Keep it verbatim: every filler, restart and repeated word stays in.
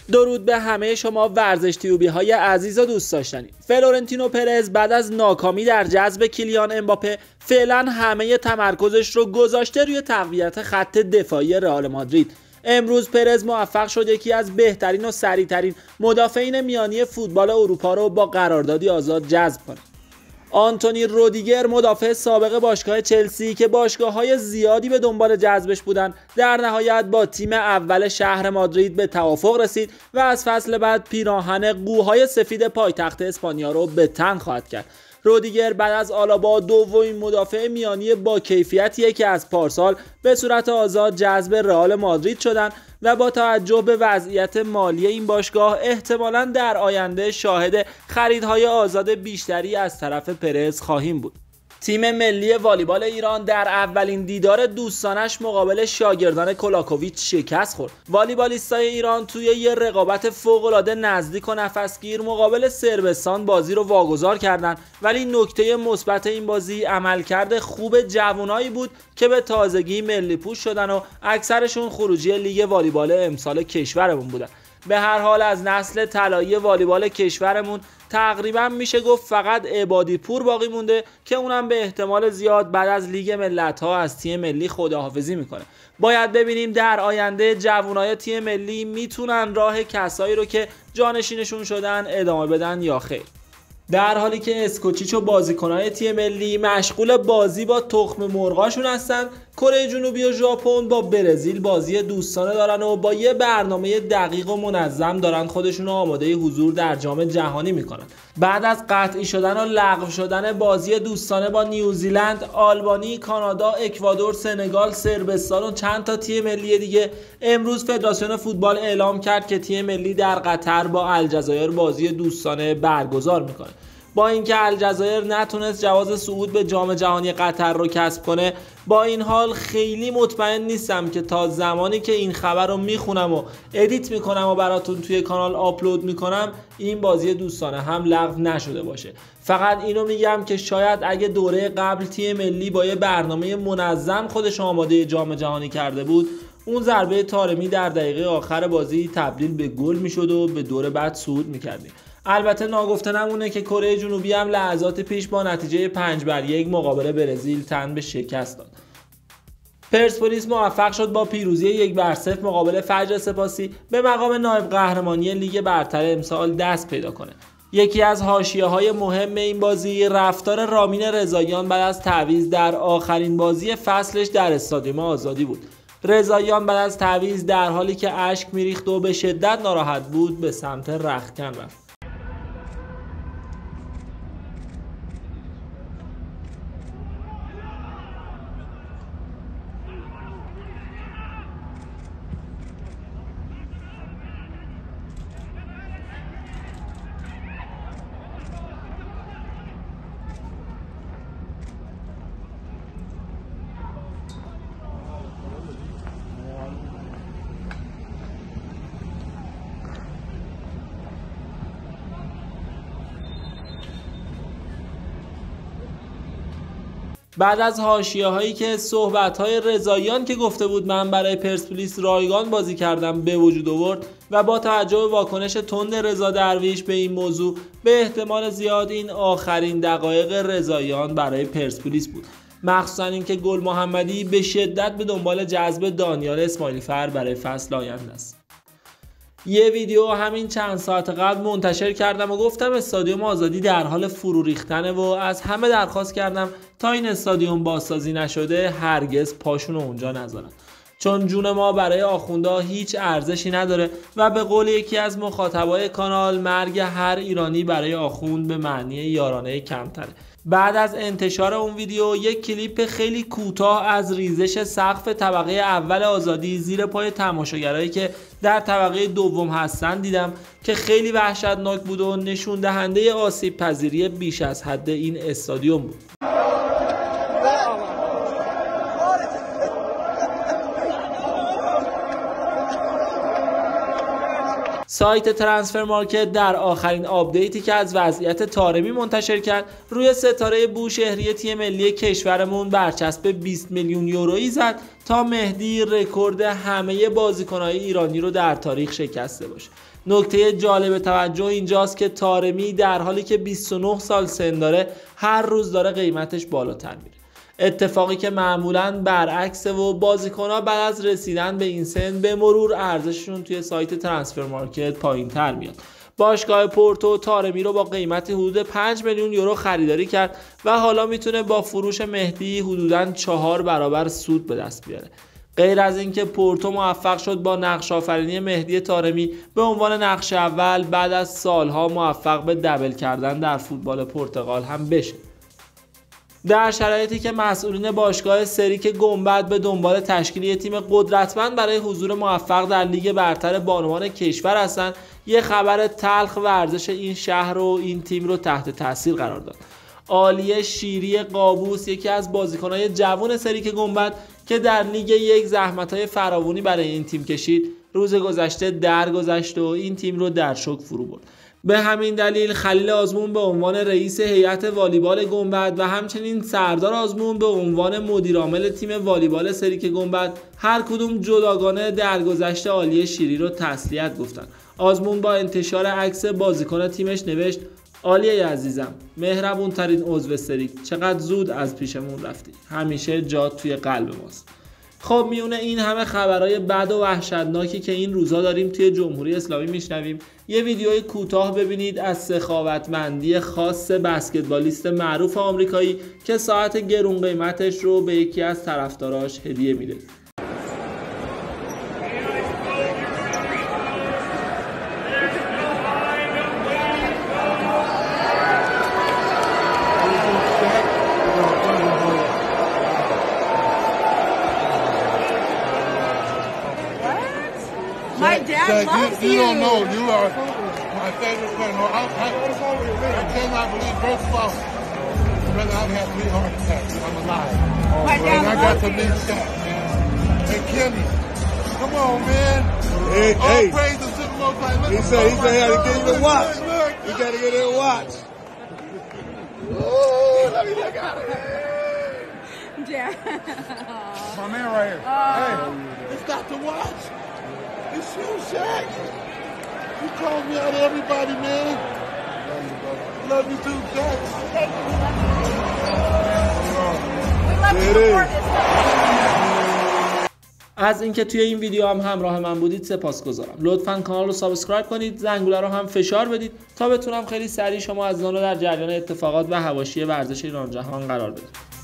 درود به همه شما ورزش تیوبی های عزیز و دوست داشتنی. فلورنتینو پرز بعد از ناکامی در جذب کیلیان امباپه فعلا همه تمرکزش رو گذاشته روی تقویت خط دفاعی رئال مادرید. امروز پرز موفق شد یکی از بهترین و سریعترین مدافعین میانی فوتبال اروپا رو با قراردادی آزاد جذب کنه. آنتونی رودیگر، مدافع سابق باشگاه چلسی که باشگاه‌های زیادی به دنبال جذبش بودند، در نهایت با تیم اول شهر مادرید به توافق رسید و از فصل بعد پیراهن قوهای سفید پایتخت اسپانیا رو به تن خواهد کرد. رودیگر بعد از آلابا دومین مدافع میانی با کیفیتیه که از پارسال به صورت آزاد جذب رئال مادرید شدند و با توجه به وضعیت مالی این باشگاه احتمالاً در آینده شاهد خریدهای آزاد بیشتری از طرف پرز خواهیم بود. تیم ملی والیبال ایران در اولین دیدار دوستانش مقابل شاگردان کلاکوویچ شکست خورد. والیبالیستای ایران توی یه رقابت فوق‌العاده نزدیک و نفسگیر مقابل صربستان بازی رو واگذار کردند، ولی نکته مثبت این بازی عملکرد خوب جوانایی بود که به تازگی ملی پوش شدن و اکثرشون خروجی لیگ والیبال امسال کشورمون بودن. به هر حال از نسل طلایی والیبال کشورمون تقریبا میشه گفت فقط عبادی پور باقی مونده که اونم به احتمال زیاد بعد از لیگ ملت‌ها از تیم ملی خداحافظی میکنه. باید ببینیم در آینده جوانای تیم ملی میتونن راه کسایی رو که جانشینشون شدن ادامه بدن یا خیر. در حالی که اسکوچیچ و بازیکن‌های تیم ملی مشغول بازی با تخم مرغاشون هستن، کره جنوبی و ژاپن با برزیل بازی دوستانه دارن و با یه برنامه دقیق و منظم دارن خودشون رو آماده حضور در جام جهانی میکنن. بعد از قطعی شدن و لغو شدن بازی دوستانه با نیوزیلند، آلبانی، کانادا، اکوادور، سنگال، صربستان و چند تا تیم ملی دیگه، امروز فدراسیون فوتبال اعلام کرد که تیم ملی در قطر با الجزایر بازی دوستانه برگزار میکنه. با اینکه الجزایر نتونست جواز صعود به جام جهانی قطر رو کسب کنه، با این حال خیلی مطمئن نیستم که تا زمانی که این خبر رو میخونم و ادیت میکنم و براتون توی کانال آپلود میکنم این بازی دوستانه هم لغو نشده باشه. فقط اینو میگم که شاید اگه دوره قبل تیم ملی با یه برنامه منظم خودش آماده جام جهانی کرده بود، اون ضربه طارمی در دقیقه آخر بازی تبدیل به گل میشد و به دور بعد صعود میکردیم. البته ناگفته نمونه که کره جنوبی هم لحظات پیش با نتیجه پنج بر یک مقابل برزیل تن به شکست داد. پرسپولیس موفق شد با پیروزی یک بر صفر مقابل فجر سپاسی به مقام نایب قهرمانی لیگ برتر امسال دست پیدا کنه. یکی از حاشیه‌های مهم این بازی رفتار رامین رضاییان بعد از تعویض در آخرین بازی فصلش در استادیوم آزادی بود. رضاییان بعد از تعویض در حالی که اشک میریخت و به شدت ناراحت بود به سمت رختکن رفت. بعد از حاشیه‌هایی که صحبت‌های رضاییان که گفته بود من برای پرسپولیس رایگان بازی کردم به وجود آورد و با توجه به واکنش تند رضا درویش به این موضوع، به احتمال زیاد این آخرین دقایق رضاییان برای پرسپولیس بود، مخصوصا اینکه گل محمدی به شدت به دنبال جذب دانیال اسماعیلی فر برای فصل آینده است. یه ویدیو همین چند ساعت قبل منتشر کردم و گفتم استادیوم آزادی در حال فرو ریختنه و از همه درخواست کردم تا این استادیوم بازسازی نشده هرگز پاشون اونجا نذارن، چون جون ما برای آخوندا هیچ ارزشی نداره و به قول یکی از مخاطبای کانال مرگ هر ایرانی برای آخوند به معنی یارانه کمتره. بعد از انتشار اون ویدیو یک کلیپ خیلی کوتاه از ریزش سقف طبقه اول آزادی زیر پای تماشاگرایی که در طبقه دوم هستن دیدم که خیلی وحشتناک بود و نشون دهنده آسیب پذیری بیش از حد این استادیوم بود. سایت ترانسفر مارکت در آخرین آپدیتی که از وضعیت طارمی منتشر کرد روی ستاره بوشهری تیم ملی کشورمون برچسب بیست میلیون یورویی زد تا مهدی رکورد همه بازیکن‌های ایرانی رو در تاریخ شکسته باشه. نکته جالب توجه اینجاست که طارمی در حالی که بیست و نه سال سن داره هر روز داره قیمتش بالاتر میره، اتفاقی که معمولاً برعکسه و بازیکن‌ها بعد از رسیدن به این سن به مرور ارزششون توی سایت ترانسفر مارکت پایین‌تر میاد. باشگاه پورتو طارمی رو با قیمتی حدود پنج میلیون یورو خریداری کرد و حالا میتونه با فروش مهدی حدوداً چهار برابر سود به دست بیاره. غیر از اینکه پورتو موفق شد با نقش آفرینی مهدی طارمی به عنوان نقش اول بعد از سالها موفق به دبل کردن در فوتبال پرتغال هم بشه. در شرایطی که مسئولین باشگاه سریک گنبد به دنبال تشکیل تیم قدرتمند برای حضور موفق در لیگ برتر بانوان کشور هستند، یه خبر تلخ ورزش این شهر و این تیم رو تحت تاثیر قرار داد. عالیه شیری قابوس، یکی از بازیکن‌های جوان سریک گنبد که در لیگ یک زحمت‌های فراوانی برای این تیم کشید، روز گذشته درگذشت و این تیم رو در شوک فرو برد. به همین دلیل خلیل آزمون به عنوان رئیس هیئت والیبال گنبد و همچنین سردار آزمون به عنوان مدیر عامل تیم والیبال سریک گنبد هر کدوم جداگانه درگذشت عالیه شیری رو تسلیت گفتن. آزمون با انتشار عکس بازیکن تیمش نوشت: عالیه عزیزم، مهربون ترین عضو سریک، چقدر زود از پیشمون رفتی، همیشه جات توی قلب ماست. خب میونه این همه خبرهای بد و وحشتناکی که این روزا داریم توی جمهوری اسلامی میشنویم، یه ویدیوی کوتاه ببینید از سخاوتمندی خاص بسکتبالیست معروف آمریکایی که ساعت گرون قیمتش رو به یکی از طرفداراش هدیه میده. My dad loves you. You don't know. You are my favorite friend. I, I, I cannot believe, first of all, brother, I've had three heart attacks. I'm alive. My dad and I got some big shots, man. Hey, Kenny, come on, man. Hey, All hey. praise to Super Bowl time. He said he said he had to get you a watch. You got to get that watch. Ooh, let me look at it. Dad. My man right here. Oh. Hey, it's got the watch. It's you, Shaq. You called me out of everybody, man. Love you too, Shaq. Thank you. We love you. We love you for this. از اینکه توی این ویدیو هم همراه من بودید سپاسگزارم. لطفاً کانال رو سابسکرایب کنید، زنگوله رو هم فشار بدید تا بتونم خیلی سریع شما عزیزان رو در جریان اتفاقات و حواشی ورزش ایران جهان قرار بدم.